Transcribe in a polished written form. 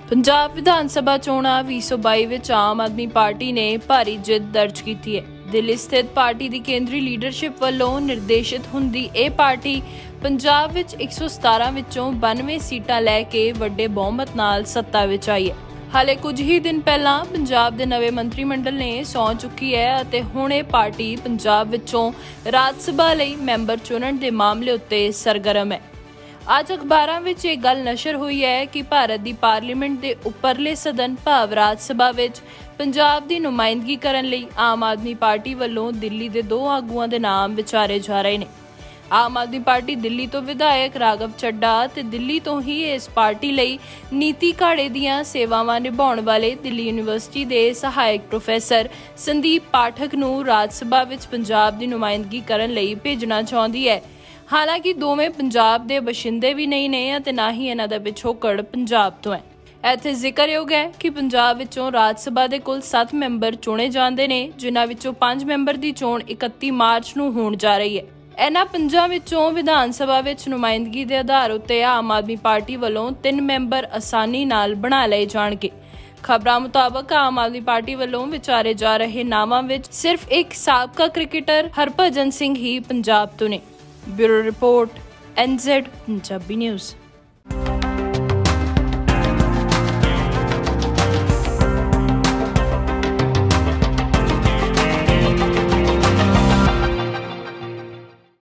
पंजाब विधान सभा चोणां 2022 विच आम आदमी पार्टी ने भारी जित दर्ज की है। दिल्ली स्थित पार्टी की केंद्रीय लीडरशिप वालों निर्देशित हुंदी यह पार्टी पंजाब विच 117 विचों 92 सीटां लैके वड्डे बहुमत नाल सत्ता विच आई है। हाले कुछ ही दिन पहला पंजाब के नवे मंत्रीमंडल ने सौं चुकी है अते हुण यह पार्टी पंजाब विचों राज सभा लई मैंबर चुनण के मामले उत्ते सरगर्म है। आज अखबारां विच ये गल नशर हुई है कि भारत की पार्लीमेंट के उपरले सदन भाव राज सभा विच पंजाब की नुमाइंदगी करन लई आम आदमी पार्टी वालों दिल्ली के 2 आगुआं के नाम विचारे जा रहे हैं। आम आदमी पार्टी दिल्ली तो विधायक राघव चड्ढा ते दिल्ली तो ही इस पार्टी लई नीति घाड़े दीआं सेवावां निभाउण वाले दिल्ली यूनीवर्सिटी के सहायक प्रोफैसर संदीप पाठक नूं राज सभा विच पंजाब की नुमाइंदगी करन लई भेजना चाहुंदी है। हालांकि दोवें पंजाब के बशिंदे भी नहीं ने ते ना ही इन्हां दा पिछोकड़ पंजाब तो है। इत्थे जिक्रयोग है कि पंजाब विचों राज सभा के कुल 7 मैंबर चुने जाते हैं, जिन्हां विचों 5 मैंबर की चोण 31 मार्च नूं होण जा रही है। इन्हां 5 विचों विधान सभा विच नुमाइंदगी के आधार उत्ते आम आदमी पार्टी वालों 3 मैंबर आसानी नाल बना लए जाणगे। खबरां मुताबक आम आदमी पार्टी वालों विचारे जा रहे नावां विच सिर्फ एक साबका क्रिकेटर हरभजन सिंह ही पंजाब तो ने। Bureau report NZ Punjabi news.